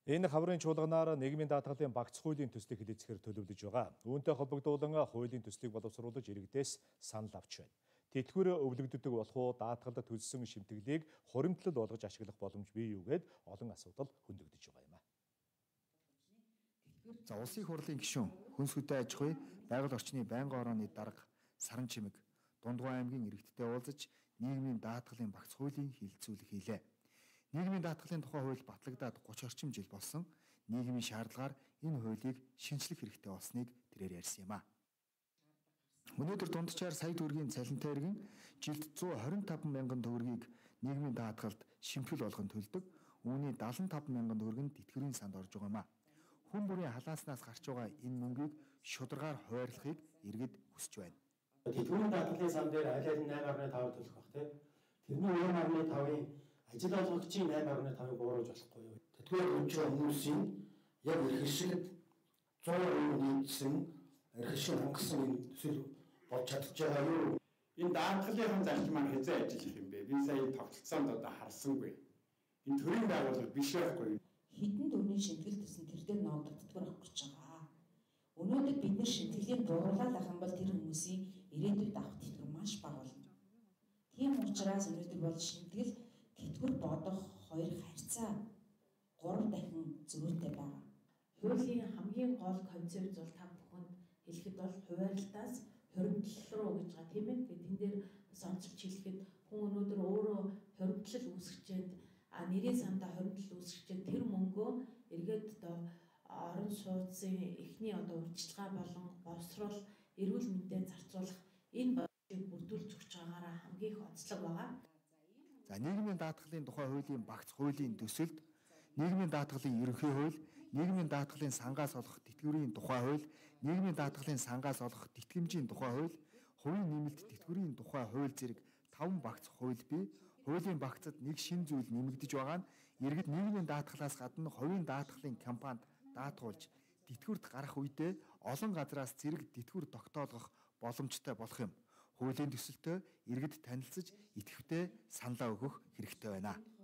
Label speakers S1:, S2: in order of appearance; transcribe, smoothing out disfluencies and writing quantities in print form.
S1: Энэ хаврын чуулганаар нийгмийн даатгалын багц хуулийн төслийг хэлэлцэхээр төлөвлөж байгаа. Үүнтэй холбогдуулан хуулийн төслийг боловсруулж иргэдээс санал авч байна. Тэтгэвэр өвлөгддөг болох уу, даатгалд төлсөн шимтгэлийг хуримтлал болгож ашиглах боломж бий юу гэд олон асуудал хөндөгдөж байгаа юм а.
S2: За улсын хурлын гишүүн Хүнсүдэ аж ахуй байгаль орчны байнгын орооны дарга Саран Чимэг Дундгуй аймгийн иргэдтэй уулзаж нийгмийн даатгалын багц хуулийн хэлэлцүүлэг хийлээ. Нийгмийн даатгалын тухай хууль батлагдаад 30 орчим жил болсон. Нийгмийн шаардлагаар энэ хуулийг шинжлэх хэрэгтэй болсныг тэрээр ярьсан юм а. Өнөөдөр дунджаар сая төгрөгийн цалинтай иргэн жилд 125 мянган төгрөгийг нийгмийн даатгалд шимтгэл болгон төлдөг. Үүний 75 мянган төгрөг нь тэтгэврийн санд орж байгаа юм а. Хүн бүрийн халааснаас гарч байгаа энэ мөнгийг шударгаар хуваарлахыг иргэд хүсэж байна.
S3: Тэтгэврийн даатгалын сан дээр аль аль нь 8.5 төлөх бах тийм. Тэрний 8.5-ын ажил олгогчийн 8.5-ыг бууруулж болохгүй юу? Тэтгэврээр өгч байгаа хүмүүсийн яг эрхшилд 100% нийцсэн эрхшил хангасан энэ төсөл болж чадчих байгаа юу?
S4: Энэ даатгалын зарчим маань хэзээ ажиллах юм бэ? Би сая тогтолцоонд одоо харсангүй. Энэ төрийн байгууллага биш байхгүй.
S5: Хэдэн төгрөгийн шимтгэл төсөн тэр дээр ногдох тэтгэвэр авах гэж байгаа. Өнөөдөр бид нар шимтгэлийн дуурлал ах юм бол тэр хүмүүсийн ирээдүйд авах тэтгэвэр маш бага болно. Тийм учраас өнөөдөр бол шимтгэл тэтгэвэр бодох хоёр харьцаа 3 дахин зөрүүтэй байна.
S6: Хуулийн хамгийн гол концепт бол та бүхэнд хэлэхэд бол хуваарлтаас хуримтлал руу гэж байгаа тийм ээ. Тэгээд тэн дээр бас онцлж хэлэхэд хүн өнөөдөр өөрөө хуримтлал үүсгэж нэрийн сандаа хуримтлал үүсгэж тэр мөнгөө эргээд одоо орон сууцын эхний одоо урьдчилгаа болон боловсрол эрүүл мэндэд зарцуулах энэ бодлыг бүрдүүлж өгч байгаараа хамгийн их онцлог байгаа.
S2: За нийгмийн даатгалын тухай хуулийн багц хуулийн төсөлд нийгмийн даатгалын ерөнхий хууль, нийгмийн даатгалын сангаас олох тэтгэврийн тухай хууль, нийгмийн даатгалын сангаас олох тэтгэмжийн тухай хууль, хувийн нэмэлт тэтгэврийн тухай хууль зэрэг 5 багц хууль бий. Хуулийн багцад нэг шин зүйл нэмэгдэж байгаа нь иргэд нийгмийн даатгалаас гадна хувийн даатгалын компанид даатгуулж тэтгэврт гарах үедээ олон газраас зэрэг тэтгэвэр тогтоолгох боломжтой болох юм. Хуулийн төсөлтөд иргэд танилцж идэвхтэй саналаа өгөх хэрэгтэй байна.